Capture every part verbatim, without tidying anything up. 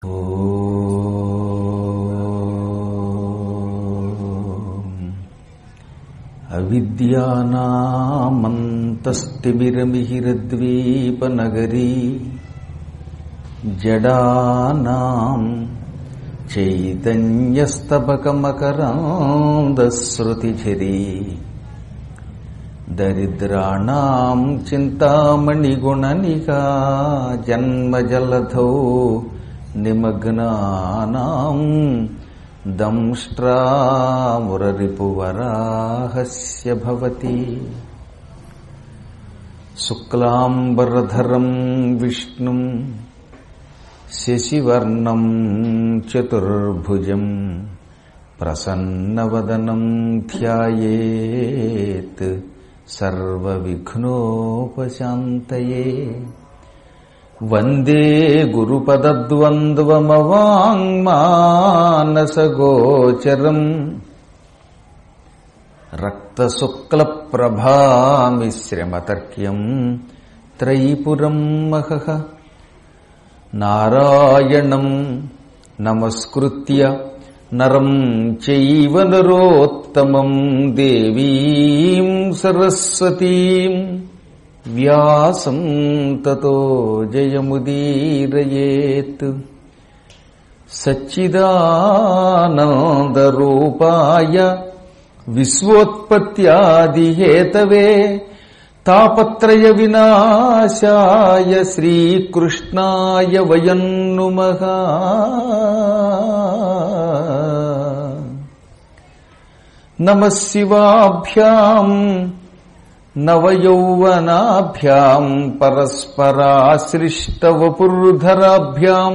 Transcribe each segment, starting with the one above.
అవిద్యానామంతస్తిమిరమిహిరద్వీపనగరీ జడానాం చైతన్యస్తబకమకరాంధశ్రుతిఝరీ దరిద్రాణాం చింతామణిగుణనికా జన్మజలధౌ నిమగ్నానాం దంష్ట్రామురరిపువరాహస్య భవతి. శుక్లాంబరధరం విష్ణుం శశివర్ణం చతుర్భుజం ప్రసన్నవదనం ధ్యాయేత్ సర్వవిఘ్నోపశాంతయే. వందే గురుపదద్వంద్వమవాంగ్మానసగోచరం రక్తశుక్లప్రభామిశ్రమతర్క్యం త్రైపురం మహః. నారాయణం నమస్కృత్య నరం చైవ నరోత్తమం దేవీం సరస్వతీం వ్యాసం తతో జయముదీరయేత్. సచ్చిదానందరూపాయ విశ్వోత్పత్యాదిహేతవే తాపత్రయ వినాశాయ శ్రీకృష్ణాయ వయం నుమః. నమః శివాభ్యాం నవయౌవనాభ్యాం పరస్పరాశ్లిష్టవపుర్ధరాభ్యాం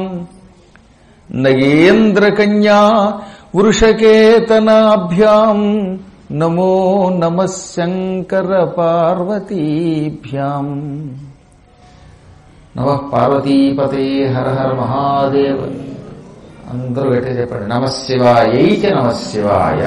నగేంద్రకన్యా వృషకేతనాభ్యాం నమో నమః శంకర పార్వతీభ్యాం. నమః పార్వతీపతే హర హర మహాదేవ. అందరూ గట్టిగా చెప్పండి. నమః శివాయై చ నమః శివాయ.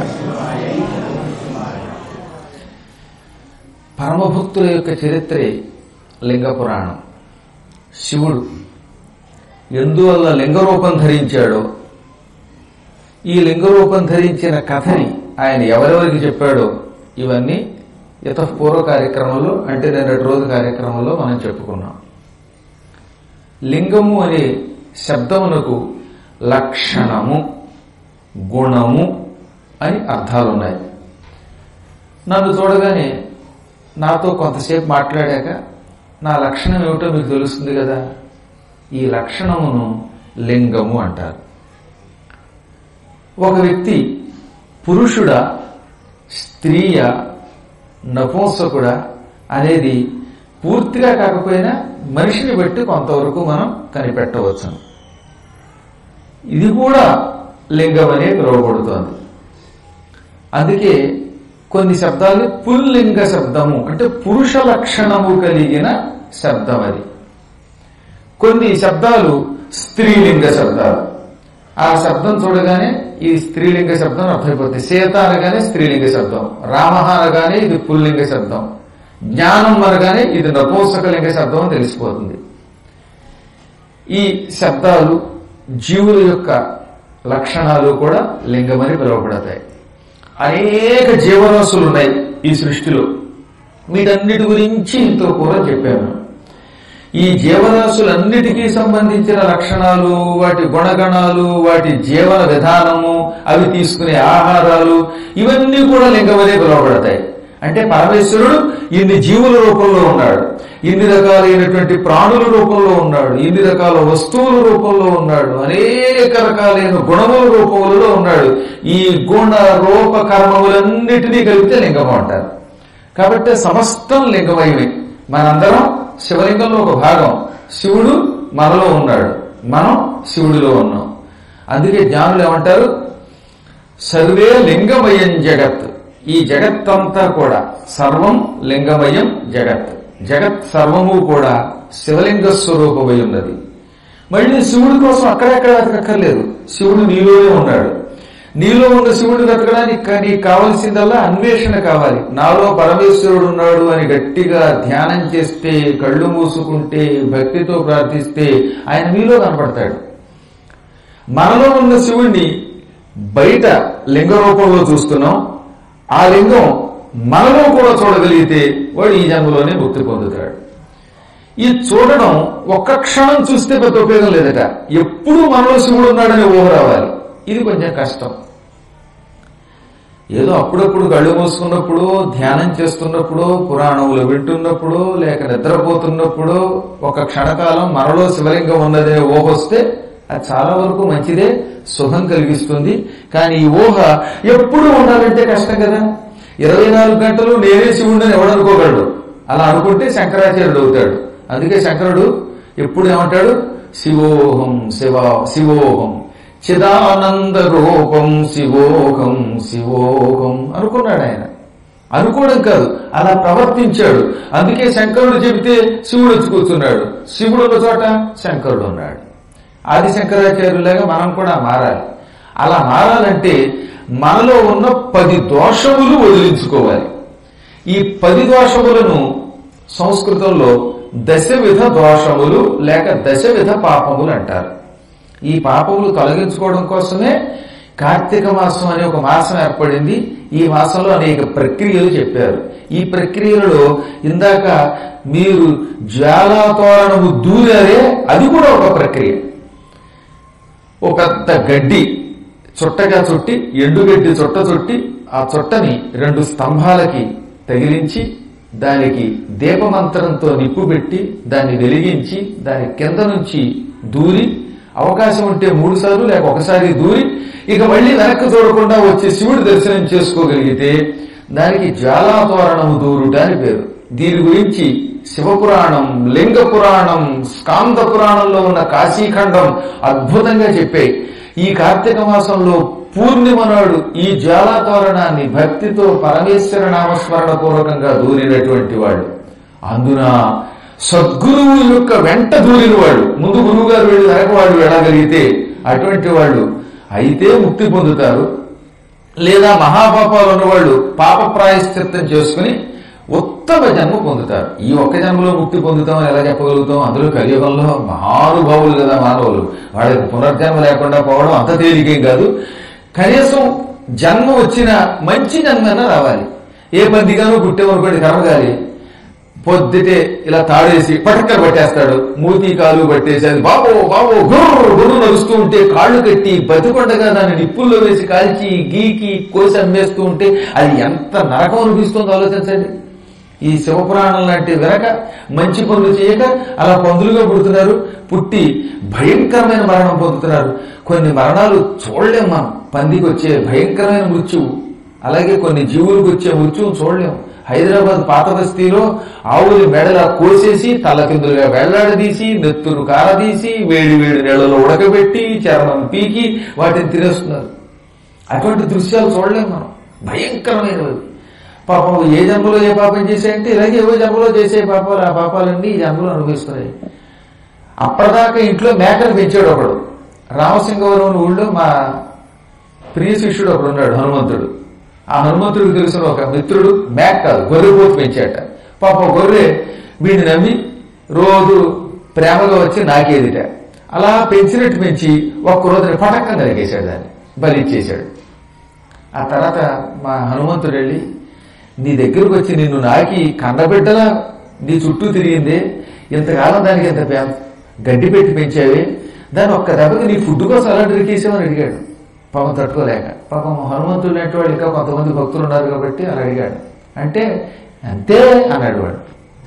పరమభక్తుల యొక్క చరిత్రే లింగ పురాణం. శివుడు ఎందువల్ల లింగరూపం ధరించాడో, ఈ లింగరూపం ధరించిన కథని ఆయన ఎవరెవరికి చెప్పాడో ఇవన్నీ యతఃపూర్వ కార్యక్రమంలో, అంటే నిన్నటి రోజు కార్యక్రమంలో మనం చెప్పుకున్నాం. లింగము అనే శబ్దమునకు లక్షణము, గుణము అని అర్థాలున్నాయి. నన్ను చూడగానే నాతో కొంతసేపు మాట్లాడాక నా లక్షణం ఏమిటో మీకు తెలుస్తుంది కదా. ఈ లక్షణమును లింగము అంటారు. ఒక వ్యక్తి పురుషుడా, స్త్రీయ, నపుంసకుడా అనేది పూర్తిగా కాకపోయినా మనిషిని బట్టి కొంతవరకు మనం కనిపెట్టవచ్చు. ఇది కూడా లింగం అనే పిలువబడుతోంది. అందుకే కొన్ని శబ్దాలు పుల్లింగ శబ్దము, అంటే పురుష లక్షణము కలిగిన శబ్దం అది. కొన్ని శబ్దాలు స్త్రీలింగ శబ్దాలు. ఆ శబ్దం చూడగానే ఈ స్త్రీలింగ శబ్దం అర్థమైపోతుంది. సీత అనగానే స్త్రీలింగ శబ్దం, రామ అనగానే ఇది పుల్లింగ శబ్దం, జ్ఞానం అనగానే ఇది నపుంసకలింగ శబ్దం అని తెలిసిపోతుంది. ఈ శబ్దాలు జీవుల యొక్క లక్షణాలు కూడా లింగమని పిలువబడతాయి. అనేక జీవరాశులు ఉన్నాయి ఈ సృష్టిలో. వీటన్నిటి గురించి ఇంతో కూడా చెప్పాను. ఈ జీవరాశులన్నిటికీ సంబంధించిన లక్షణాలు, వాటి గుణగణాలు, వాటి జీవన విధానము, అవి తీసుకునే ఆహారాలు, ఇవన్నీ కూడా లింగమనే పిలువబడతాయి. అంటే పరమేశ్వరుడు ఇన్ని జీవుల రూపంలో ఉన్నాడు, ఇన్ని రకాలైనటువంటి ప్రాణుల రూపంలో ఉన్నాడు, ఇన్ని రకాల వస్తువుల రూపంలో ఉన్నాడు, అనేక రకాలైన గుణముల రూపములలో ఉన్నాడు. ఈ గుణ రూప కర్మములన్నిటినీ కలిపితే లింగము అంటారు. కాబట్టి సమస్తం లింగమయమే. మనందరం శివలింగంలో ఒక భాగం. శివుడు మనలో ఉన్నాడు, మనం శివుడిలో ఉన్నాం. అందుకే జ్ఞానులు ఏమంటారు, సర్వే లింగమయం జగత్. ఈ జగత్తంతా కూడా సర్వం లింగమయం జగత్. జగత్ సర్వము కూడా శివలింగ స్వరూపమై ఉన్నది. మళ్ళీ శివుడి కోసం అక్కడెక్కడ వెతకక్కర్లేదు, శివుడు నీలోనే ఉన్నాడు. నీలో ఉన్న శివుడిని వెతకడానికి నీకు కావలసిందల్లా అన్వేషణ కావాలి. నాలో పరమేశ్వరుడు ఉన్నాడు అని గట్టిగా ధ్యానం చేస్తే, కళ్ళు మూసుకుంటే, భక్తితో ప్రార్థిస్తే ఆయన మీలో కనపడతాడు. మనలో ఉన్న శివుణ్ణి బయట లింగ రూపంలో చూస్తున్నాం. ఆ లింగం మనలో కూడా చూడగలిగితే వాడు ఈ జన్మలోనే ముక్తి పొందుతాడు. ఈ చూడడం ఒక్క క్షణం చూస్తే పెద్ద ఉపయోగం లేదట. ఎప్పుడూ మనలో శివుడు ఉన్నాడని ఊహ రావాలి. ఇది కొంచెం కష్టం. ఏదో అప్పుడప్పుడు కళ్ళు మూసుకున్నప్పుడు, ధ్యానం చేస్తున్నప్పుడు, పురాణములు వింటున్నప్పుడు, లేక నిద్రపోతున్నప్పుడు ఒక క్షణకాలం మనలో శివలింగం ఉన్నదనే ఊహ వస్తే అది చాలా వరకు మంచిదే, సుఖం కలిగిస్తుంది. కానీ ఈ ఊహ ఎప్పుడూ ఉండాలంటే కష్టం కదా. ఇరవై నాలుగు గంటలు నేనే శివుడిని ఎవడనుకోగలడు. అలా అనుకుంటే శంకరాచార్యుడు అవుతాడు. అందుకే శంకరుడు ఎప్పుడు ఏమంటాడు? శివోహం శివ శివోహం చిదానంద రూపం శివోహం శివోహం అనుకున్నాడు ఆయన. అనుకోవడం కాదు, అలా ప్రవర్తించాడు. అందుకే శంకరుడు చెబితే శివుడు వచ్చి కూర్చున్నాడు. శివుడు ఉన్న చోట శంకరుడు ఉన్నాడు. ఆది శంకరాచార్యులాగా మనం కూడా మారాలి. అలా మారాలంటే మనలో ఉన్న పది దోషములు వదిలించుకోవాలి. ఈ పది దోషములను సంస్కృతంలో దశవిధ దోషములు లేక దశవిధ పాపములు అంటారు. ఈ పాపములు తొలగించుకోవడం కోసమే కార్తీక మాసం అనే ఒక మాసం ఏర్పడింది. ఈ మాసంలో అనేక ప్రక్రియలు చెప్పారు. ఈ ప్రక్రియలలో ఇందాక మీరు జ్వాలాతోరణము దూరారే, అది కూడా ఒక ప్రక్రియ. ఒక పెద్ద గడ్డి చుట్టగా చుట్టి, ఎండుగడ్డి చుట్ట చుట్టి, ఆ చుట్టని రెండు స్తంభాలకి తగిలించి దానికి దీపమంత్రంతో నిప్పు పెట్టి దాన్ని వెలిగించి దాని కింద నుంచి దూరి, అవకాశం ఉంటే మూడు సార్లు లేక ఒకసారి దూరి ఇక మళ్ళీ వెనక్కి చూడకుండా వచ్చి శివుడి దర్శనం చేసుకోగలిగితే దానికి జ్వాలాతోరణము దూరుట అని పేరు. దీని గురించి శివపురాణం, లింగ పురాణం, స్కాంద పురాణంలో ఉన్న కాశీఖండం అద్భుతంగా చెప్పాయి. ఈ కార్తీక మాసంలో పూర్ణిమ నాడు ఈ జ్వాలాతోరణాన్ని భక్తితో పరమేశ్వర నామస్మరణ పూర్వకంగా దూరినటువంటి వాడు, అందున సద్గురువు యొక్క వెంట దూరిన వాడు, ముందు గురువు గారు వెళ్ళి వెనక వాడు వెళ్ళగలిగితే అటువంటి వాళ్ళు అయితే ముక్తి పొందుతారు. లేదా మహాపాపాలు ఉన్నవాళ్ళు పాప ప్రాయశ్చిత్తం చేసుకుని ఉత్తమ జన్మ పొందుతారు. ఈ ఒక్క జన్మలో ముక్తి పొందుతాం ఎలా చెప్పగలుగుతాం? అందులో కలియుగంలో మహానుభావులు కదా మానవులు, వాళ్ళకి పునర్జన్మ లేకుండా పోవడం అంత తేలికేం కాదు. కనీసం జన్మ వచ్చిన మంచి జన్మైనా రావాలి. ఏ పందిగానో పుట్టేవనుకోండి కర్మగాలి, పొద్దుటే ఇలా తాడేసి పటక్కర పట్టేస్తాడు, మూతి కాలు పట్టేసి అది బాబో బాబో గుర్రు గుర్రు నడుస్తూ ఉంటే కాళ్ళు కట్టి బతికొండగా దాన్ని నిప్పుల్లో వేసి కాల్చి గీకి కోసి అమ్మేస్తూ ఉంటే అది ఎంత నరకం అనిపిస్తుందో ఆలోచించండి. ఈ శివపురాణం లాంటి వెనక మంచి పనులు చేయక అలా పందులుగా పుడుతున్నారు, పుట్టి భయంకరమైన మరణం పొందుతున్నారు. కొన్ని మరణాలు చూడలేం మనం, పందికి వచ్చే భయంకరమైన మృత్యువు, అలాగే కొన్ని జీవులకు వచ్చే మృత్యువు చూడలేం. హైదరాబాద్ పాత బస్తీలో ఆవులు మెడలా కోసేసి తలకిందులుగా వెళ్లాడదీసి నెత్తురు కారదీసి వేడి వేడి నీళ్ళలో ఉడకబెట్టి చర్మం పీకి వాటిని తినేస్తున్నారు. అటువంటి దృశ్యాలు చూడలేము మనం, భయంకరమైనవి. పాపం ఏ జన్మలో ఏ పాపం చేశాయంటే ఇలాగే ఏవో జన్మలో చేసే పాపాలు, ఆ పాపాలన్నీ ఈ జన్మలో అనుభవిస్తున్నాయి. అప్పటిదాకా ఇంట్లో మేకను పెంచాడు ఒకడు. రామసింగవరం ఊళ్ళో మా ప్రియ శిష్యుడు ఒకడు ఉన్నాడు, హనుమంతుడు. ఆ హనుమంతుడికి తెలిసిన ఒక మిత్రుడు మేక కాదు గొర్రెపోతు పెంచాట. పాపం గొర్రె వీడిని నమ్మి రోజు ప్రేమగా వచ్చి నాకేదిట. అలా పెంచినట్టు పెంచి ఒక్క రోజుని పటక్కన నరికేశాడు, దాన్ని బలిచ్చేశాడు. ఆ తర్వాత మా హనుమంతుడు వెళ్ళి, నీ దగ్గరకు వచ్చి నిన్ను నాకి కన్నబిడ్డలా నీ చుట్టూ తిరిగిందే, ఇంతకాలం దానికి ఎంత గడ్డి పెట్టి పెంచావే, దాన్ని ఒక్క దెబ్బకి నీ ఫుడ్ కోసం అలా నరికేసామని అడిగాడు. పాపం తట్టుకోలేక. పాపం హనుమంతుడు లాంటి వాడు ఇంకా కొంతమంది భక్తులు ఉన్నారు కాబట్టి అలా అడిగాడు. అంటే అంతే అన్నాడు వాడు.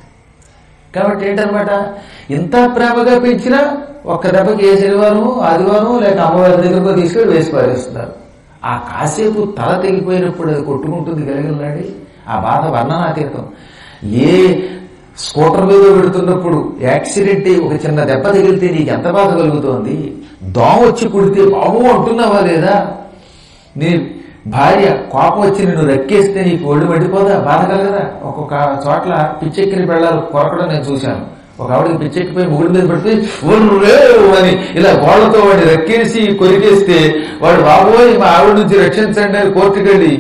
కాబట్టి ఏంటనమాట, ఇంత ప్రేమగా పెంచినా ఒక్క దెబ్బకి ఏ శనివారం ఆదివారం లేక అమ్మవారి దగ్గరకు తీసుకెళ్ళి వేసి పారేస్తున్నారు. ఆ కాసేపు తల తెగిపోయినప్పుడు అది కొట్టుకుంటుంది గలిగిలాడి, ఆ బాధ వర్ణనాతీతం. ఏ స్కూటర్ మీద పెడుతున్నప్పుడు యాక్సిడెంట్ అయ్యి ఒక చిన్న దెబ్బ తగిలితే నీకు ఎంత బాధ కలుగుతోంది? దోమ వచ్చి కుడితే బాబు అంటున్నావా లేదా? నీ భార్య కోపం వచ్చి నిన్ను రక్కేస్తే నీకు ఒళ్ళు మండిపోదా? బాధ కలగదా? ఒక్కొక్క చోట్ల పిచ్చెక్కిన పెళ్ళాలు కొరకడం నేను చూశాను. ఒక ఆవిడకి పిచ్చెక్కిపోయి ముగుడి మీద పడిపోయి ఒర్రే అని ఇలా గోళ్లతో వాడిని రక్కేసి కొరికేస్తే వాడు బాబోయ్ మా ఆవిడ నుంచి రక్షించండి అని కోర్టుకి వెళ్ళి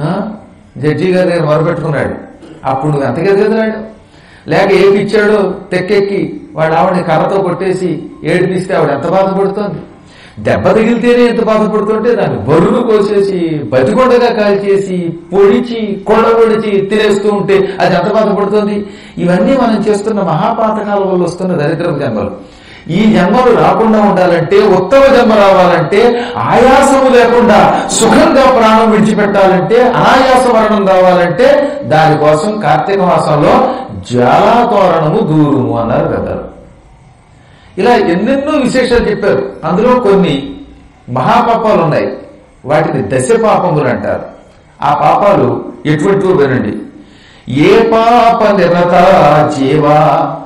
జడ్జి గారి దగ్గర మొరపెట్టుకున్నాడు. అప్పుడు అంతకెదిగదలాడు. లేక ఏ పిచ్చాడో తెక్కెక్కి వాడు ఆవిడని కర్రతో కొట్టేసి ఏడిపిస్తే ఆవిడ ఎంత బాధపడుతోంది. దెబ్బ తగిలితేనే ఎంత బాధపడుతుంటే దాన్ని బరువును కోసేసి బతికొండగా కాల్చేసి పొడిచి కొడబొడిచి తినేస్తూ ఉంటే అది ఎంత బాధపడుతుంది. ఇవన్నీ మనం చేస్తున్న మహాపాతకాల వల్ల వస్తున్న దరిద్రపు జన్మలు. ఈ జన్మలు రాకుండా ఉండాలంటే, ఉత్తమ జన్మ రావాలంటే, ఆయాసము లేకుండా సుఖంగా ప్రాణం విడిచిపెట్టాలంటే, అనాయాస మరణం రావాలంటే దానికోసం కార్తీక మాసంలో జ్వాలాతోరణము దూరుము అన్నారు పెద్దలు. ఇలా ఎన్నెన్నో విశేషాలు చెప్పారు. అందులో కొన్ని మహాపాపాలు ఉన్నాయి, వాటిని దశ పాపములు అంటారు. ఆ పాపాలు ఎటువంటివో వినండి. ఏ పాప నిరత జీవా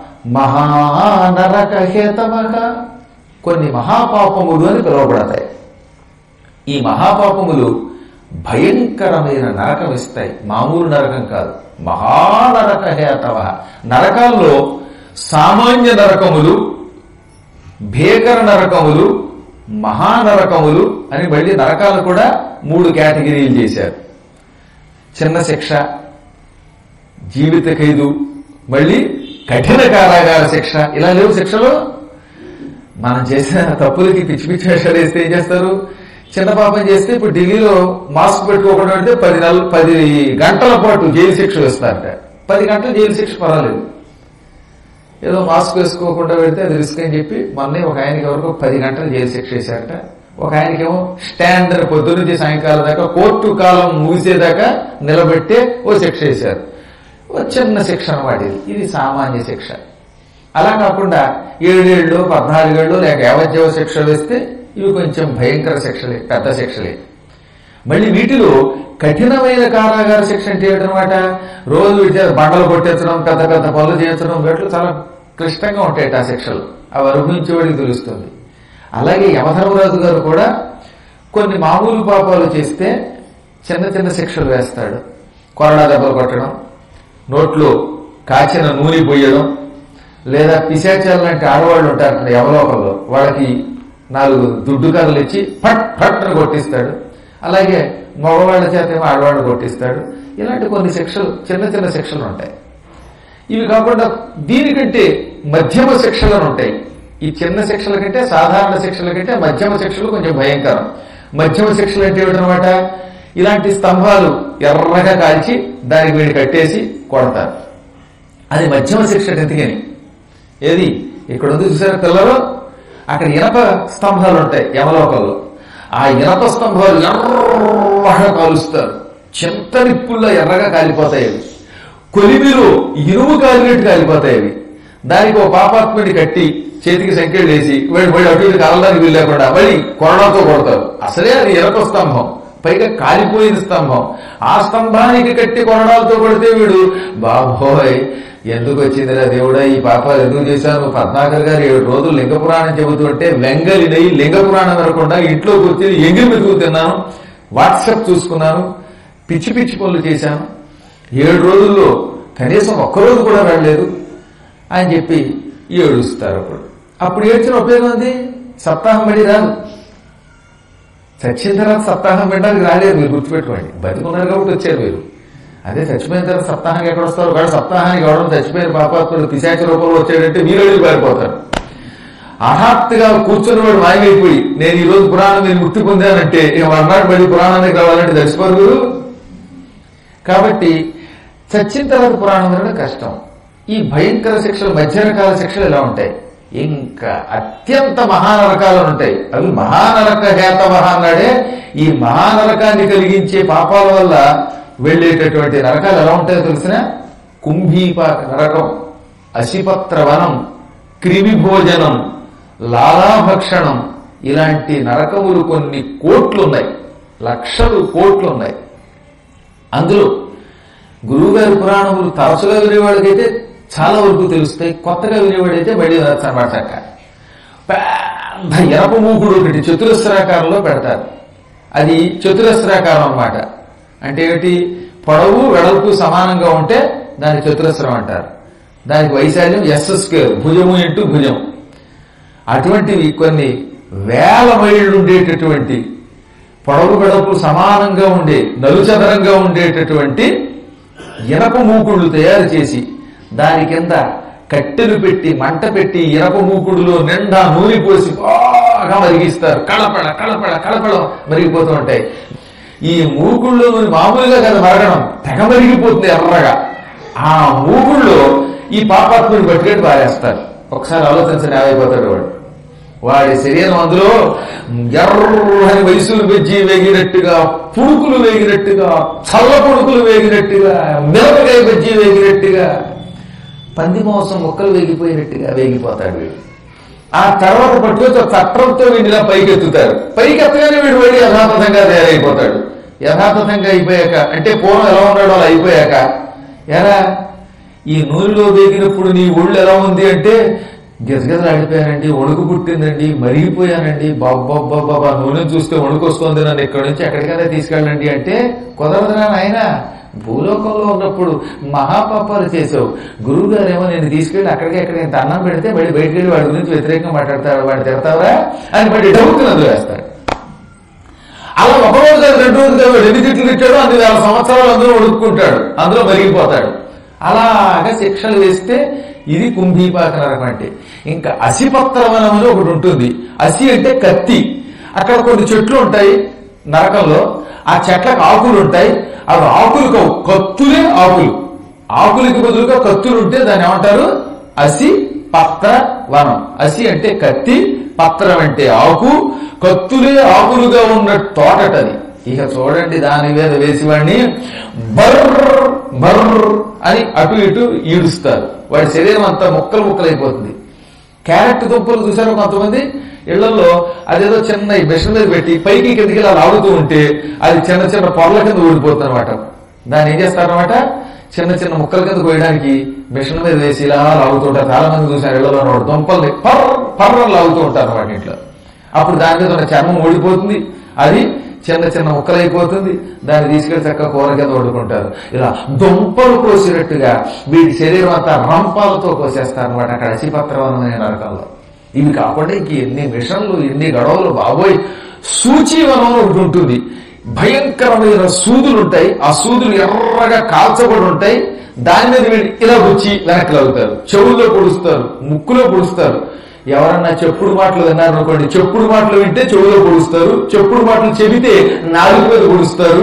మహానరక హేతవః. కొన్ని మహాపాపములు అని పిలువబడతాయి. ఈ మహాపాపములు భయంకరమైన నరకం ఇస్తాయి. మామూలు నరకం కాదు, మహానరక హేతవః. నరకాల్లో సామాన్య నరకములు, భీకర నరకములు, మహానరకములు అని మళ్ళీ నరకాలు కూడా మూడు కేటగిరీలు చేశారు. చిన్న శిక్ష, జీవిత ఖైదు, మళ్ళీ కఠిన కారాగార శిక్ష. ఇలా లేవు శిక్షలు. మనం చేసిన తప్పులకి పిచ్చి పిచ్చి వేషాలు వేస్తే ఏం చేస్తారు? చిన్న పాపం చేస్తే ఇప్పుడు ఢిల్లీలో మాస్క్ పెట్టుకోకుండా పెడితే పది నెలలు పది గంటల పాటు జైలు శిక్ష వేస్తారట. పది గంటలు జైలు శిక్ష పర్వాలేదు, ఏదో మాస్క్ వేసుకోకుండా పెడితే అది రిస్క్ అని చెప్పి మొన్నే ఒక ఆయనకి ఎవరికో పది గంటలు జైలు శిక్ష వేశారట. ఒక ఆయనకేమో స్టాండర్డ్ పొద్దు నుంచి సాయంకాలం దాకా కోర్టు కాలం ముగిసేదాకా నిలబెట్టే ఓ శిక్ష వేశారు. ఓ చిన్న శిక్ష అన్నమాట ఇది. ఇది సామాన్య శిక్ష. అలా కాకుండా ఏడేళ్ళు పద్నాలుగేళ్ళు లేక యావజ్జీవ శిక్ష వేస్తే ఇవి కొంచెం భయంకర శిక్షలే, పెద్ద శిక్షలే. మళ్ళీ వీటిలో కఠినమైన కారాగార శిక్ష అంటే ఏమిటనమాట? రోజు విద్యార్థి బండలు కొట్టించడం, పెద్ద పెద్ద పనులు చేయించడం, వీటిలో చాలా క్లిష్టంగా ఉంటాయి ఆ శిక్షలు. అవి అనుభవించేవాడికి తెలుస్తుంది. అలాగే యమధర్మరాజు గారు కూడా కొన్ని మామూలు పాపాలు చేస్తే చిన్న చిన్న శిక్షలు వేస్తాడు. కొరడా దెబ్బలు కొట్టడం, నోట్లో కాచిన నూనె పోయడం, లేదా పిశాచాలు లాంటి ఆడవాళ్ళు ఉంటారు యమలోకంలో, వాళ్ళకి నాలుగు దుడ్డు కర్రలు ఇచ్చి ఫట్ ఫట్ అని కొట్టిస్తాడు. అలాగే మగవాళ్ళ చేత ఏమో ఆడవాళ్ళు కొట్టిస్తాడు. ఇలాంటి కొన్ని శిక్షలు, చిన్న చిన్న శిక్షలు ఉంటాయి. ఇవి కాకుండా దీనికంటే మధ్యమ శిక్షలను ఉంటాయి. ఈ చిన్న శిక్షల కంటే, సాధారణ శిక్షల కంటే మధ్యమ శిక్షలు కొంచెం భయంకరం. మధ్యమ శిక్షలు అంటే ఏమిటనమాట? ఇలాంటి స్తంభాలు ఎర్రగా కాల్చి దానికి వీడి కట్టేసి కొడతారు. అది మధ్యమ శిక్ష. ఎందుకని ఏది ఇక్కడ ఉంది చూసారు పిల్లలు, అక్కడ ఇనప స్తంభాలు ఉంటాయి యమలోకంలో. ఆ ఇనప స్తంభాలు ఎర్రగా కాలుస్తారు. చింత నిప్పుల్లో ఎర్రగా కాలిపోతాయి అవి. కొలిమిలో ఇనుము కాలినట్టు కాలిపోతాయి అవి. దానికి ఒక పాపాత్ముడిని కట్టి చేతికి సంఖ్యలు వేసి వాడి వాడి అటు ఇటు కాలడానికి వీలు లేకుండా మళ్ళీ కొరడాతో కొడతారు. అసలే అది ఇనప స్తంభం, పైగా కాలిపోయిన స్తంభం. ఆ స్తంభానికి కట్టి కొరడాలతో కొడితే వీడు బాబోయ్ ఎందుకు వచ్చిందిరా దేవుడా ఈ పాపాలు ఎందుకు చేశాను? పద్మాకర్ గారు ఏడు రోజులు లింగ పురాణం చెబుతుంటే వెంగలినై లింగ పురాణం వినకుండా ఇంట్లో కూర్చొని ఎంగిలి మెతుకు తిన్నాను, వాట్సాప్ చూసుకున్నాను, పిచ్చి పిచ్చి పనులు చేశాను, ఏడు రోజుల్లో కనీసం ఒక్కరోజు కూడా వెళ్ళలేదు అని చెప్పి ఏడుస్తారు. అప్పుడు అప్పుడు ఏడ్చిన ఉపయోగం ఉంది? సప్తాహం పడి రాదు. చచ్చిన తర్వాత సప్తాహం పెట్టడానికి రాలేదు. మీరు గుర్తుపెట్టుకోండి. బతికున్నారు కాబట్టి వచ్చారు మీరు. అదే చచ్చిపోయిన తర్వాత సప్తాహానికి ఎక్కడ వస్తారు? వాడు సప్తాహానికి ఎవడం చచ్చిపోయిన పాపాత్ముడు పిశాచ రూపంలో వచ్చాడంటే మీరు వెళ్ళి పారిపోతారు. హఠాత్తుగా కూర్చుని వాడు మాయమైపోయి నేను ఈ రోజు పురాణం నేను ముక్తి పొందానంటే అన్నాడు మళ్ళీ పురాణానికి రావాలంటే చచ్చిపోరు గురు. కాబట్టి చచ్చిన తర్వాత పురాణం వినడం కష్టం. ఈ భయంకర శిక్షలు, మధ్యరకాల శిక్షలు ఇలా ఉంటాయి. ఇంకా అత్యంత మహానరకాలు ఉంటాయి. అవి మహానరక హేతవః అన్నాడే. ఈ మహానరకాన్ని కలిగించే పాపాల వల్ల వెళ్ళేటటువంటి నరకాలు ఎలా ఉంటాయో తెలిసిన? కుంభీపాక నరకం, అశిపత్ర వనం, క్రిమి భోజనం, లాలాభక్షణం, ఇలాంటి నరకములు కొన్ని కోట్లున్నాయి, లక్షలు కోట్లున్నాయి. అందులో గురువుగారి పురాణములు తరచుగా వినేవాడికైతే చాలా వరకు తెలుస్తాయి. కొత్తగా వినేవాడైతే మళ్ళీ అనమాట చక్క పెద్ద ఎరప మూకుడు ఒకటి చతురస్రాకారంలో పెడతారు. అది చతురస్రాకారం అన్నమాట. అంటే ఏమిటి? పొడవు వెడల్పు సమానంగా ఉంటే దాన్ని చతురస్రం అంటారు. దానికి వైశాల్యం ఎస్ స్క్వేర్, భుజము ఇంటూ భుజం. అటువంటివి కొన్ని వేల మైళ్ళు ఉండేటటువంటి పొడవు వెడల్పు సమానంగా ఉండే నలుచదరంగా ఉండేటటువంటి ఇనప మూకుళ్ళు తయారు చేసి దాని కింద కట్టెలు పెట్టి మంట పెట్టి ఇరప మూకుడులో నిండా నూనె పోసి బాగా మరిగిస్తారు. కళపడ కళపడ కళపడ మరిగిపోతూ ఉంటాయి. ఈ మూకుళ్ళో నూనె మామూలుగా కదా మరగడం, తెగ మరిగిపోతుంది ఎర్రగా. ఆ మూకుళ్ళో ఈ పాపాత్ముని పట్టుకెట్టి పారేస్తారు. ఒకసారి ఆలోచించండి, ఏమైపోతాడు వాడు. వాడి శరీరం అందులో ఎర్రని వయసులు బెజ్జి వేగినట్టుగా, పుణుకులు వేగినట్టుగా, చల్ల పుణుకులు వేగినట్టుగా, మిరపకాయ బజ్జి వేగినట్టుగా, పంది మాంసం ముక్కలు వేగిపోయినట్టుగా వేగిపోతాడు వీడు. ఆ తర్వాత పట్టుకొచ్చి చట్టంతో వీడిలా పైకెత్తుతారు. పైకెత్తగానే వీడు వెళ్ళి యథాతథంగా తయారైపోతాడు. యథాతథంగా అయిపోయాక, అంటే పూర్వం ఎలా ఉన్నాడో అలా అయిపోయాక, ఎరా ఈ నూనెలో వేగినప్పుడు నీ ఒళ్ళు ఎలా ఉంది అంటే, గజగజలు ఆడిపోయానండి, వణుకు పుట్టిందండి, మరిగిపోయానండి, బాబ్బా నూనె చూస్తే వణుకు వస్తుంది, నన్ను ఎక్కడి నుంచి ఎక్కడికైనా తీసుకెళ్ళండి అంటే, కుదరదురా నాయన, భూలోకంలో ఉన్నప్పుడు మహాపాపాలు చేసావు, గురువు గారేమో నేను తీసుకెళ్ళి అక్కడికి ఎక్కడికి ఇంత అన్నం పెడితే మళ్ళీ బయటికి వెళ్ళి వాడి గురించి వ్యతిరేకంగా మాట్లాడతాడు, వాడు తిడతావరా అని మళ్ళీ డబ్బుకుని వదిలేస్తాడు. అలా ఒక రోజు కాదు, రెండు రోజులు కాదు, ఎన్ని తిట్లు తిట్టాడు, అన్ని వేల సంవత్సరాలు అందులో ఉడుక్కుంటాడు, అందులో మరిగిపోతాడు. అలాగా శిక్షలు వేస్తే ఇది కుంభీపాక నరకం. అంటే ఇంకా అసిపత్రవనం అని ఒకటి ఉంటుంది. అసి అంటే కత్తి. అక్కడ కొన్ని చెట్లు ఉంటాయి నరకంలో, ఆ చెట్లకు ఆకులు ఉంటాయి. అవి ఆకులు కావు, కత్తులే ఆకులు. ఆకులకి బదులుగా కత్తులు ఉంటే దాన్ని ఏమంటారు? అసి పత్ర వనం. అసి అంటే కత్తి, పత్రం అంటే ఆకు, కత్తులే ఆకులుగా ఉన్న తోటటది. ఇక చూడండి, దాని మీద వేసివాడిని బర్ర బర్ర అని అటు ఇటు ఈడుస్తారు. వాడి శరీరం అంతా ముక్కలు ముక్కలైపోతుంది. క్యారెట్ దుంపలు చూసారు కొంతమంది ఇళ్లలో, అదేదో చిన్న మిషన్ మీద పెట్టి పైకి కిందకి ఇలా లాగుతూ ఉంటే అది చిన్న చిన్న పొరల కింద ఊడిపోతుంది అనమాట. దాన్ని ఏం చేస్తారనమాట, చిన్న చిన్న ముక్కల కింద కోయడానికి మిషన్ మీద వేసి ఇలా లాగుతుంటారు. చాలా మంది చూసారు ఇళ్లలో దుంపల్ని పర్ర పర్రలు లాగుతూ ఉంటారు అనమాట ఇంట్లో. అప్పుడు దాని మీద ఉన్న చర్మం ఊడిపోతుంది, అది చిన్న చిన్న ముక్కలైపోతుంది. దాన్ని తీసుకెళ్లి చక్కగా కూర కింద వండుకుంటారు. ఇలా దుంపలు కోసినట్టుగా వీడి శరీరం అంతా రంపాలతో కోసేస్తారనమాట అక్కడ అసిపత్రవనం అనే నరకంలో. ఇవి కాకుండా ఇంక ఎన్ని మిషన్లు, ఎన్ని గడవలు బాబోయ్. సూచీవనం ఒకటి ఉంటుంది, భయంకరమైన సూదులు ఉంటాయి. ఆ సూదులు ఎర్రగా కాల్చబడి ఉంటాయి. దాని మీద వీళ్ళు ఇలా వచ్చి వెనక్కి లాగుతారు, చెవుల్లో పొడుస్తారు, ముక్కులో పొడుస్తారు. ఎవరన్నా చెప్పుడు మాటలు విన్నారనుకోండి, చెప్పుడు మాటలు వింటే చెవులో పొడుస్తారు, చెప్పుడు మాటలు చెబితే నాలుగు మీద పొడుస్తారు.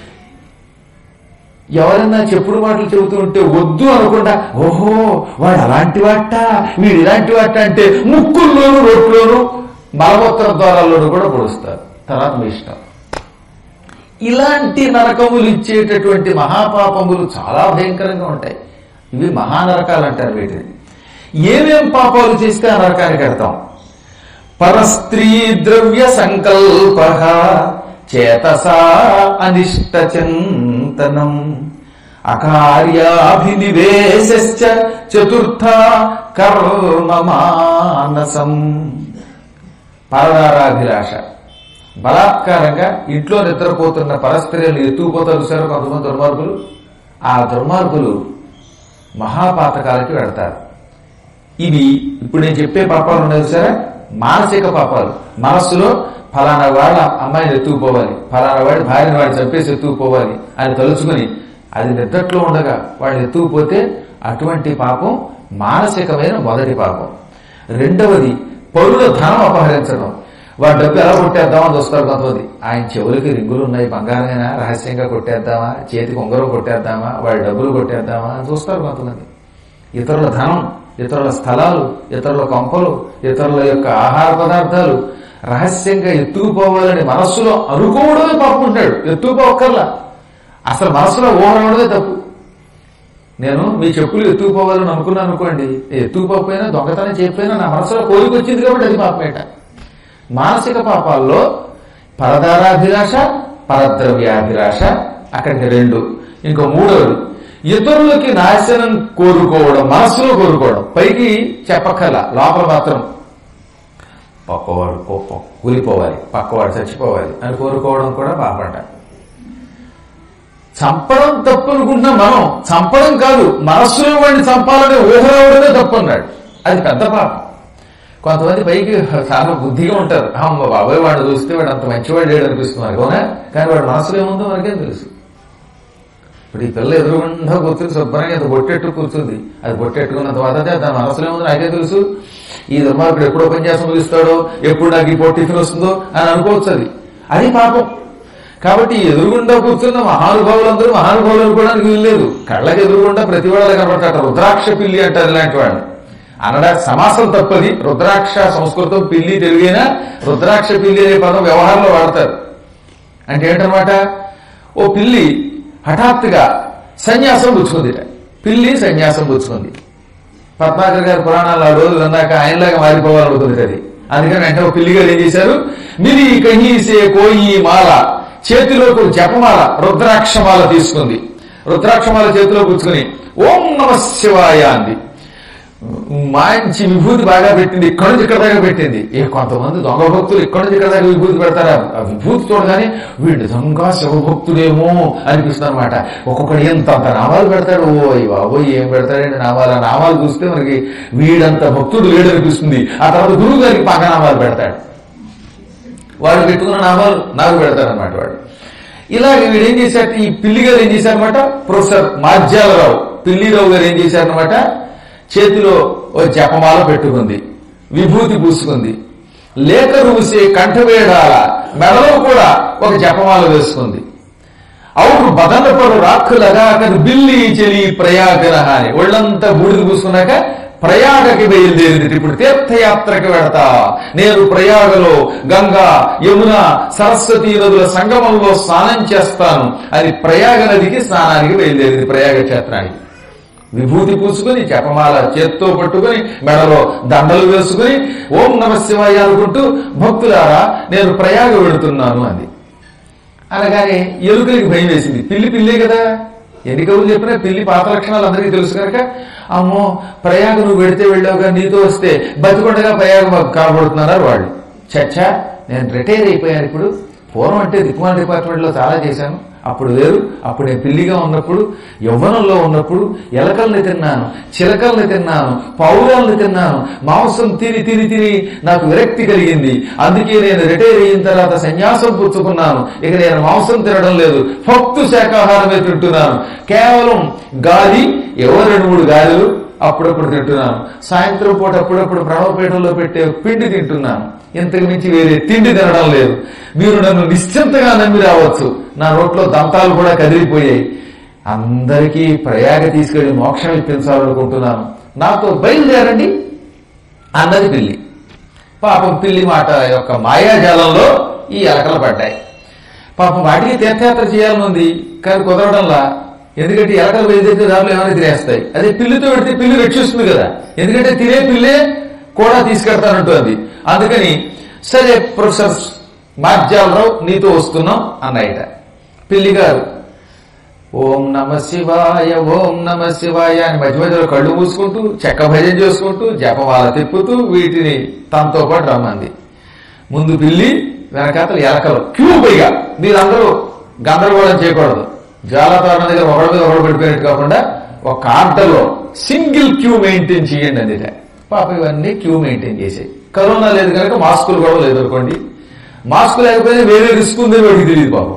ఎవరన్నా చెప్పుడు మాటలు చెబుతూ ఉంటే వద్దు అనకుండా, ఓహో వాడు అలాంటి వాట, వీడు ఇలాంటి వాట అంటే ముక్కుల్లోనూ, రొట్లోనూ, మలమూత్ర ద్వారాల్లోనూ కూడా పొడుస్తారు. తర్వాత మీ ఇష్టం. ఇలాంటి నరకములు ఇచ్చేటటువంటి మహాపాపములు చాలా భయంకరంగా ఉంటాయి. ఇవి మహానరకాలు అంటారు వీటిని. ఏమేం పాపాలు చేస్తే ఆ నరకానికి వెళ్తాం? పరస్త్రీ ద్రవ్య సంకల్ప, చేతసా అనిష్ట చింతనం, అకార్యాభినివేశశ్చ చతుర్థ కర్మ మానసం. పరదారాభిలాష, బలాత్కారంగా ఇంట్లో నిద్రపోతున్న పరస్త్రీలు ఎత్తుకుపోతారు సార్ కొంతమంది దుర్మార్గులు. ఆ దుర్మార్గులు మహాపాతకాలకి వెడతారు. ఇవి ఇప్పుడు నేను చెప్పే పాపాలు ఉన్నాయి సరే, మానసిక పాపాలు. మనస్సులో ఫలానా వాళ్ళ అమ్మాయిని ఎత్తుకుపోవాలి, ఫలానా వాడి భార్యను వాడిని చంపేసి ఎత్తుకుపోవాలి అని తలుచుకుని అది నిద్రట్లో ఉండగా వాడిని ఎత్తుకుపోతే అటువంటి పాపం మానసికమైన మొదటి పాపం. రెండవది పరుల ధనం అపహరించడం. వాడి డబ్బు ఎలా కొట్టేద్దామని చూస్తారు కొంతమంది. ఆయన చెవులకి రింగులు ఉన్నాయి, బంగారమైనా రహస్యంగా కొట్టేద్దామా, చేతికి ఉంగరం కొట్టేద్దామా, వాడి డబ్బులు కొట్టేద్దామా అని చూస్తారు కొంతమంది. ఇతరుల ధనం, ఇతరుల స్థలాలు, ఇతరుల కొంపలు, ఇతరుల యొక్క ఆహార పదార్థాలు రహస్యంగా ఎత్తుకుపోవాలని మనస్సులో అనుకోవడమే పాపం ఉంటాడు. ఎత్తుకుపోవక్కర్లా, అసలు మనస్సులో ఊహనవడమే తప్పు. నేను మీ చెప్పులు ఎత్తుకుపోవాలని అనుకున్నాను అనుకోండి, ఎత్తుకుపోకపోయినా దొంగతనం చేయకపోయినా నా మనసులో కోరిక వచ్చింది కాబట్టి అది పాపమేట. మానసిక పాపాల్లో పరదారాభిలాష, పరద్రవ్యాభిలాష, అక్కడికి రెండు. ఇంకో మూడవది ఇతరులకి నాశనం కోరుకోవడం, మనస్సులో కోరుకోవడం. పైకి చెప్పక్కర్లా, లోపల మాత్రం పక్కవాడు కూలిపోవాలి, పక్కవాడు చచ్చిపోవాలి అని కోరుకోవడం కూడా పాపంట. చంపడం తప్పు అనుకుంటున్నాం మనం, చంపడం కాదు, మనస్సులో వాడిని చంపాలనే ఊహ రావడమే తప్పు అన్నాడు. అది పెద్ద పాపం. కొంతమంది పైకి చాలా బుద్ధిగా ఉంటారు, అమ్మ బాబాయ్ వాడు చూస్తే వాడు అంత మంచివాడు లేడు అనిపిస్తున్నారు, అవునా? కానీ వాడు మనసులో ఏముందో మనకేం తెలుసు. ఇప్పుడు ఈ పిల్ల ఎదురుగుండా కూర్చుని శుభ్రంగా అది బొట్టెట్టు కూర్చుంది. అది బొట్టెట్టుకున్న తర్వాత దాని మనసులో ఏముంది నాకే తెలుసు, ఈ దుర్మార్గుడు ఎప్పుడు ఉపన్యాసం ముగిస్తాడో, ఎప్పుడు నాకు ఈ పొట్టి టిఫిన్ వస్తుందో అని అనుకోవచ్చు. అది అది పాపం. కాబట్టి ఎదురుగుండా కూర్చున్న మహానుభావులందరూ మహానుభావులు అనుకోవడానికి వీల్లేదు. కళ్ళకి ఎదురుగుండా ప్రతి వాళ్ళు కనబడతాడు. రుద్రాక్ష పిల్లి అంటారు ఇలాంటి వాడు. అనడానికి సమాసం తప్పది. రుద్రాక్ష సంస్కృతం, పిల్లి తెలుగైనా రుద్రాక్ష పిల్లి అనే పదం వ్యవహారంలో వాడతారు. అంటే ఏంటనమాట, ఓ పిల్లి హఠాత్తుగా సన్యాసం పుచ్చుకుంది. పిల్లి సన్యాసం పుచ్చుకుంది. పద్మాకర్ గారి పురాణాలు ఆ రోజు అన్నాక ఆయనలాగా మారిపోవాలనుకుంది అది. అందుకని అంటే ఒక పిల్లి గారు ఏం చేశారు, మిలి కహీసే కోయి మాల, చేతిలోకి ఒక జపమాల రుద్రాక్షమాల తీసుకుంది. రుద్రాక్షమాల చేతిలో పుచ్చుకుని ఓం నమ శివాయ అంది. మంచి విభూతి బాగా పెట్టింది. ఇక్కడ నుంచి ఇక్కడ దాకా పెట్టింది. ఏ కొంతమంది దొంగ భక్తులు ఇక్కడ నుంచి ఇక్కడ దాకా విభూతి పెడతారా, ఆ విభూతి చూడగానే వీడు దొంగ శివభక్తుడేమో అనిపిస్తుంది అనమాట. ఒక్కొక్కడు ఎంత అంత నామాలు పెడతాడు. ఓ బాబోయ్ ఏం పెడతాడండి నామాలు. ఆ నామాలు చూస్తే మనకి వీడంత భక్తుడు లేడనిపిస్తుంది. ఆ తర్వాత గురువు గారికి పక్క నామాలు పెడతాడు. వాడు పెట్టుకున్న నామాలు నాకు పెడతాడనమాట వాడు. ఇలాగే వీడు ఏం చేశారు, ఈ పిల్లి గారు ఏం చేశారనమాట, ప్రొఫెసర్ మార్జాలరావు పిల్లిరావు గారు ఏం చేశారనమాట, చేతిలో ఓ జపమాల పెట్టుకుంది, విభూతి పూసుకుంది, లేక రూసే కంఠవేడాల మెడలో కూడా ఒక జపమాల వేసుకుంది. అవును బదన పడు రాక్కులగా అక్కడ బిల్లి చెలి ప్రయాగన అని ఒళ్ళంతా బూడిద పూసుకున్నాక ప్రయాగకి బయలుదేరింది. ఇప్పుడు తీర్థయాత్రకి వెడతా, నేను ప్రయాగలో గంగా యమున సరస్వతీ నదుల సంగమంలో స్నానం చేస్తాను అని ప్రయాగ నదికి స్నానానికి బయలుదేరింది. ప్రయాగ క్షేత్రానికి విభూతి పూసుకుని జపమాల చేత్తో పట్టుకుని మెడలో దండలు వేసుకుని ఓం నమ శివాయ అనుకుంటూ భక్తులారా నేను ప్రయాగ వెళుతున్నాను అంది. అనగానే ఎలుకలకి భయం వేసింది. పిల్లి పిల్లే కదా, ఎన్ని కవులు చెప్పినా పిల్లి పాత లక్షణాలు అందరికీ తెలుసు కనుక అమ్మో ప్రయాగ నువ్వు వెడితే వెళ్ళావుగా, నీతో వస్తే బతికొండగా ప్రయాగ మాకు కాబడుతున్నారు వాళ్ళు. చచ్చా నేను రిటైర్ అయిపోయాను. ఇప్పుడు పూర్వం అంటే దిక్మాల డిపార్ట్మెంట్లో చాలా చేశాను. అప్పుడు వేరు. అప్పుడు నేను పిల్లిగా ఉన్నప్పుడు యవ్వనంలో ఉన్నప్పుడు ఎలకల్ని తిన్నాను, చిలకల్ని తిన్నాను, పౌరాల్ని తిన్నాను. మాంసం తిని తిని తిని నాకు విరక్తి కలిగింది. అందుకే నేను రిటైర్ అయిన తర్వాత సన్యాసం పుచ్చుకున్నాను. ఇక నేను మాంసం తినడం లేదు, భక్తు శాకాహారమే తింటున్నాను. కేవలం గాలి, ఎవరు రెండు మూడు గాలిలు అప్పుడప్పుడు తింటున్నాను. సాయంత్రం పూట అప్పుడప్పుడు ప్రణవపీఠంలో పెట్టే పిండి తింటున్నాను. ఇంతకు మించి వేరే తిండి తినడం లేదు. మీరు నన్ను నిశ్చింతగా నమ్మి రావచ్చు. నా నోట్లో దంతాలు కూడా కదిలిపోయాయి. అందరికీ ప్రయాగ తీసుకెళ్లి మోక్షం ఇప్పించాలనుకుంటున్నాను, నాతో బయలుదేరండి అన్నది పిల్లి. పాపం పిల్లి మాట యొక్క మాయాజాలంలో ఈ ఎలకలు పడ్డాయి. పాపం వాటికి తీర్థయాత్ర చేయాలని ఉంది కానీ కుదరడంలా. ఎందుకంటే ఎలకలు బయలుదేరితే దాంట్లో ఏమైనా తినేస్తాయి. అదే పిల్లితో పెడితే పిల్లి రక్షిస్తుంది కదా, ఎందుకంటే తినే పిల్లే కూడా తీసుకెడతానంటుంది. అందుకని సరే ప్రొఫెసర్ మార్జాలరావు నీతో వస్తున్నాం అన్నాయిట. పిల్లి గారు ఓం నమ శివాయ ఓం నమ శివాయ అని మధ్య మధ్యలో కళ్ళు మూసుకుంటూ చెక్క భజన చేసుకుంటూ జపమాల తిప్పుతూ వీటిని తనతో పాటు రమ్మంది. ముందు పిల్లి, వెనకాతలు ఎలకలు. క్యూ పైగా మీరందరూ గందరగోళం చేయకూడదు. జ్వాలాతోరణ దగ్గర ఒకళ్ళ మీద ఒకళ్ళు పడిపోయినట్టు కాకుండా ఒక ఆర్డర్లో సింగిల్ క్యూ మెయింటైన్ చేయండి అందుకే. పాప ఇవన్నీ క్యూ మెయింటైన్ చేసాయి. కరోనా లేదు కనుక మాస్కులు కూడా లేదు అనుకోండి. మాస్క్ లేకపోతే వేరే రిస్క్ ఉందని వాడికి తెలియదు పాపం.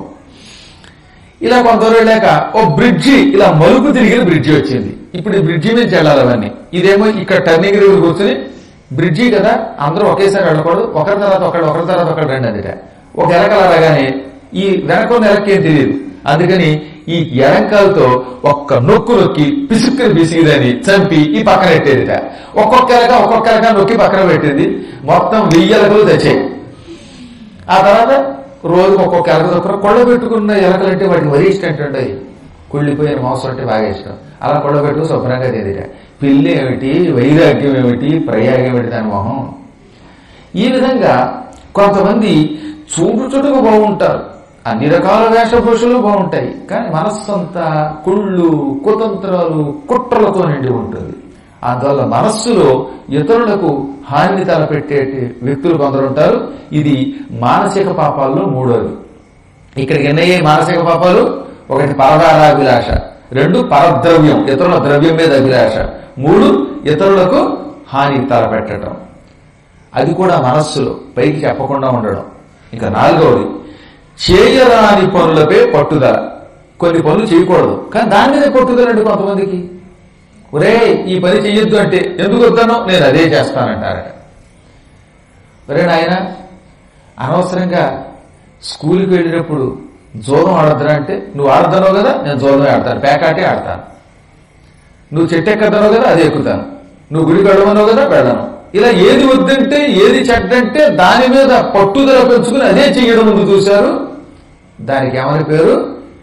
ఇలా కొంత వెళ్ళాక ఓ బ్రిడ్జి, ఇలా మలుపు తిరిగిన బ్రిడ్జి వచ్చింది. ఇప్పుడు ఈ బ్రిడ్జి మీద వెళ్ళాలి అవన్నీ. ఇదేమో ఇక్కడ టర్నింగ్ దగ్గర కూర్చొని బ్రిడ్జి కదా అందరూ ఒకేసారి వెళ్ళకూడదు, ఒకరి తర్వాత ఒకళ్ళు ఒకరి తర్వాత ఒకళ్ళు రండి అందుట. ఒక ఎలకలు అనగానే ఈ వెనకొన్న ఎలకేం తెలియదు. అందుకని ఈ ఎలంకాలతో ఒక్క నొక్కు నొక్కి పిసుక్కుని పిసిగిదని చంపి ఈ పక్కన పెట్టేదిట. ఒక్కొక్క ఎలక ఒక్కొక్క ఎలక నొక్కి పక్కన పెట్టింది. మొత్తం వెయ్యి ఎలకలు తెచ్చాయి. ఆ తర్వాత రోజుకు ఒక్కొక్క ఎలక దొక్కర కొళ్ళ పెట్టుకున్న ఎలకలంటే వాటికి మరీ ఇష్టం అంటే కుళ్ళిపోయిన మాంసం అంటే బాగా ఇష్టం. అలా కొళ్ళ పెట్టుకుని శుభ్రంగా తినేదిట. పిల్లి ఏమిటి, వైరాగ్యం ఏమిటి, ప్రయాగం ఏమిటి దాని మొహం. ఈ విధంగా కొంతమంది చూపు చుట్టుకు బాగుంటారు, అన్ని రకాల వేషభూషలు బాగుంటాయి, కానీ మనస్సంతా కుళ్ళు కుతంత్రాలు కుట్రలతో నిండి ఉంటుంది. అందువల్ల మనస్సులో ఇతరులకు హాని తలపెట్టే వ్యక్తులు కొందరు ఉంటారు. ఇది మానసిక పాపాల్లో మూడోది. ఇక్కడికి ఎన్నయ్యే మానసిక పాపాలు? ఒకటి పరదారాభిలాష, రెండు పరద్రవ్యం, ఇతరుల ద్రవ్యం మీద అభిలాష, మూడు ఇతరులకు హాని తలపెట్టడం, అది కూడా మనస్సులో పైకి చెప్పకుండా ఉండడం. ఇంకా నాలుగవది చేయరాని పనులపై పట్టుదల. కొన్ని పనులు చేయకూడదు, కానీ దాని మీద పట్టుదలండి కొంతమందికి. ఒరే ఈ పని చెయ్యొద్దు అంటే ఎందుకు వద్దానో నేను అదే చేస్తానంటారట. ఒరే నాయన అనవసరంగా స్కూల్కి వెళ్ళినప్పుడు జోదం ఆడద్దురా అంటే నువ్వు ఆడతానో కదా నేను జోదమే ఆడతాను, పేకాటే ఆడతాను. నువ్వు చెట్టు ఎక్కద్దనో కదా అది ఎక్కుతాను, నువ్వు గుడికి వెళ్ళమనో కదా వెళ్ళను. ఇలా ఏది వద్దంటే ఏది చెడ్డంటే దాని మీద పట్టుదల పెంచుకుని అదే చెయ్యడం ముందు చూశారు. దానికి ఏమని పేరు?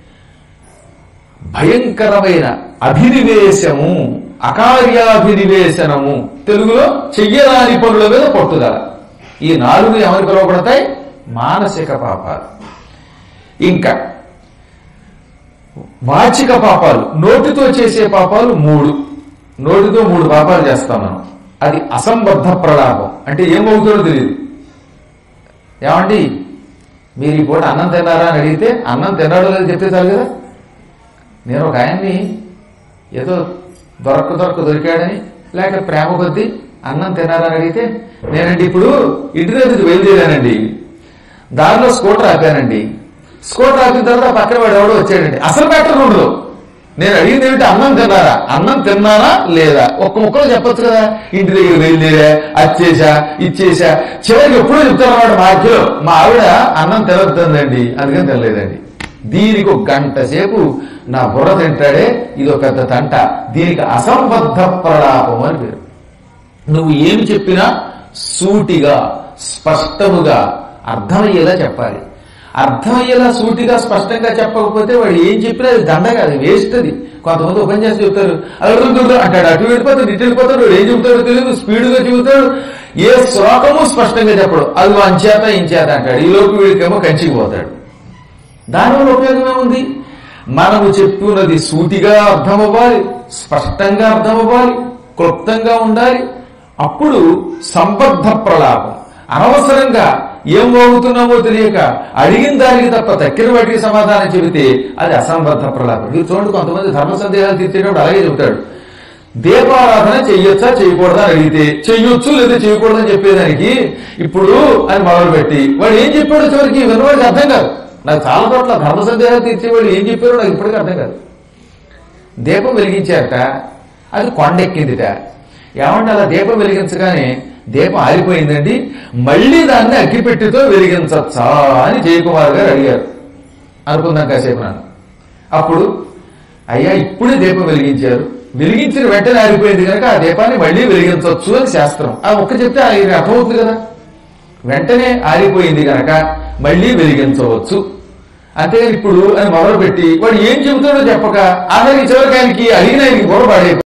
భయంకరమైన అభినివేశము, అకార్యాభినివేశనము. తెలుగులో చెయ్యరాని పనుల మీద పట్టుదల. ఈ నాలుగు ఏమని పిలువబడతాయి? మానసిక పాపాలు. ఇంకా వాచిక పాపాలు, నోటితో చేసే పాపాలు మూడు. నోటితో మూడు పాపాలు చేస్తాం మనం. అది అసంబద్ధ ప్రలాపం. అంటే ఏమవుతుందో తెలియదు. ఏమండి మీరు ఈ పూట అన్నం తిన్నారా అని అడిగితే అన్నం తిన్నాడో లేదో చెప్తే చాలు కదా. నేను ఒక ఆయన్ని ఏదో దొరక్క దొరక్క దొరికాడని లేక ప్రేమ కొద్దీ అన్నం తిన్నారా అని అడిగితే నేనండి ఇప్పుడు ఇంటి దగ్గరికి బయలుదేరానండి, దారిలో స్కూటర్ ఆపానండి, స్కూటర్ ఆపిన తర్వాత పక్కన వాడు ఎవడో వచ్చాడండి. అసలు మ్యాటర్ ఉండదు. నేను అడిగింది ఏమిటి? అన్నం తిన్నారా, అన్నం తిన్నానా లేదా ఒక్క ముక్కలో చెప్పొచ్చు కదా. ఇంటి దగ్గర బయలుదేరా, అచ్చేసా ఇచ్చేసా, చివరికి ఎప్పుడో చెప్తారన్నమాట మాధ్యలో మా ఆవిడ అన్నం తినొద్దండి అందుకని తినలేదండి. దీనికి ఒక గంట సేపు నా బుర్ర తింటాడే, ఇది ఒక పెద్ద తంట. దీనికి అసంబద్ధ ప్రలాపం అని పేరు. నువ్వు ఏమి చెప్పినా సూటిగా స్పష్టముగా అర్థమయ్యేలా చెప్పాలి. అర్థమయ్యేలా సూటిగా స్పష్టంగా చెప్పకపోతే వాడు ఏం చెప్పినా అది దండ కాదు, వేస్ట్. అది కొంతమంది ఓపెన్ చేసి చెప్తారు అడుగుతుంటారు అంటాడు, అటు వెళ్ళిపోతాడు ఇటు వెళ్ళిపోతాడు, వాడు ఏం చెబుతాడో తెలియదు, స్పీడ్గా చెబుతాడు. ఏ శ్లోకము స్పష్టంగా చెప్పడు, అది అంచేత ఇంచేత అంటాడు. ఈ లోపు వీడికేమో కంచికి పోతాడు. దానివల్ల ఉపయోగం ఏముంది? మనము చెప్పున్నది సూటిగా అర్థమవ్వాలి, స్పష్టంగా అర్థమవ్వాలి, క్లుప్తంగా ఉండాలి. అప్పుడు సంబద్ధ ప్రలాపం. అనవసరంగా ఏం వాగుతున్నామో తెలియక అడిగిన దానికి తప్ప తక్కిన వాటికి సమాధానం చెబితే అది అసంబద్ధ ప్రలాపం. మీరు చూడండి, కొంతమంది ధర్మ సందేహాలు తీర్చేటప్పుడు అలాగే చెబుతాడు. దీపారాధన చెయ్యొచ్చా చేయకూడదా అని అడిగితే చెయ్యొచ్చు లేదా చేయకూడదని చెప్పేదానికి ఇప్పుడు అని మొదలుపెట్టి వాడు ఏం చెప్పాడో చివరికి విన్నవాడికి అర్థం కాదు. నాకు చాలా చోట్ల ధర్మ సందేహాలు తీర్చేవాళ్ళు ఏం చెప్పారో నాకు ఇప్పటికీ అర్థం కాదు. దీపం వెలిగించారట, అది కొండెక్కిందిట. ఏమంటే అలా దీపం వెలిగించగానే దీపం ఆరిపోయిందండి, మళ్ళీ దాన్ని అగ్గిపెట్టితో వెలిగించచ్చా అని జయకుమార్ గారు అడిగారు. అనుకుందాం కాసేపు నన్ను. అప్పుడు అయ్యా ఇప్పుడే దీపం వెలిగించారు, వెలిగించిన వెంటనే ఆరిపోయింది కనుక ఆ దీపాన్ని మళ్ళీ వెలిగించవచ్చు అని శాస్త్రం. ఆ ఒక్క చెప్తే ఆయన అర్థమవుతుంది కదా. వెంటనే ఆరిపోయింది కనుక మళ్ళీ వెలిగించవచ్చు, అంతేగాని ఇప్పుడు అని మొదలుపెట్టి వాడు ఏం చెబుతాడో చెప్పక ఆఖరికి చివరికి ఆయనకి అడిగిన ఆయనకి బుర్ర పాడే